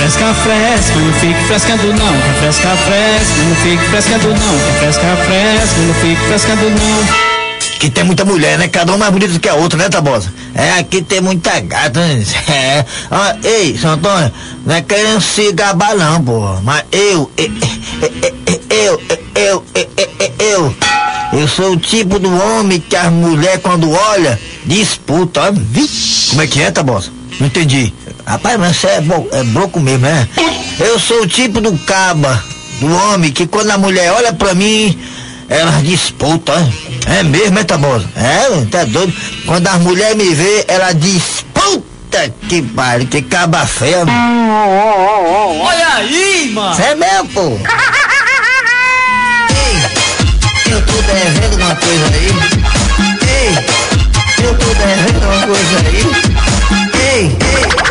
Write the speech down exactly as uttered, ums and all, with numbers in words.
fresca, fresca, não fique frescando não. Quer fresca, fresca, não fique frescando não. Quer fresca, fresca, não fique frescando não. Que tem muita mulher, né? Cada uma mais bonita do que a outra, né, Tabosa? É, aqui tem muita gata, né? É. Ah, ei, São Antônio, não é querendo se gabar não, pô. Mas eu, eu, eu, eu, eu, eu, eu sou o tipo do homem que as mulheres, quando olha, disputa, ó. Vixe. Como é que é, Tabosa? Não entendi. Rapaz, mas você é, bo é broco mesmo, né? Eu sou o tipo do caba, do homem, que quando a mulher olha pra mim, elas disputam. É mesmo, é, Tabosa? É, tá doido. Quando as mulheres me vê, ela diz, puta que pariu, que caba feia. Olha aí, mano. Cê é mesmo, pô. Ei, eu tô devendo uma coisa aí. Ei, eu tô devendo uma coisa aí. Ei, ei.